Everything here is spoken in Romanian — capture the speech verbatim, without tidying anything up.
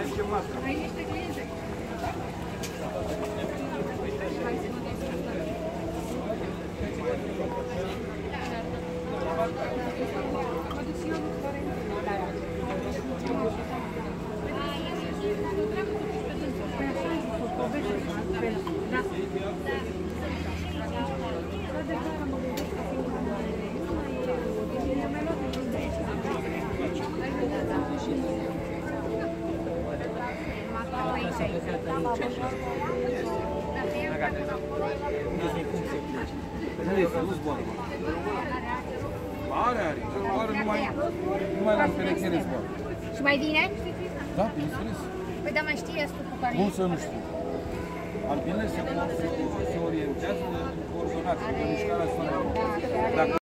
ce mască. Ai niște cliente. Are, are. Doar numai, numai la împelecere zboară. Și mai vine? Da, bineînțeles. Păi da, mai știe stupul care Cum să nu știu? Albinele se, se orientează în coordonație, pe mișcarea soarelui.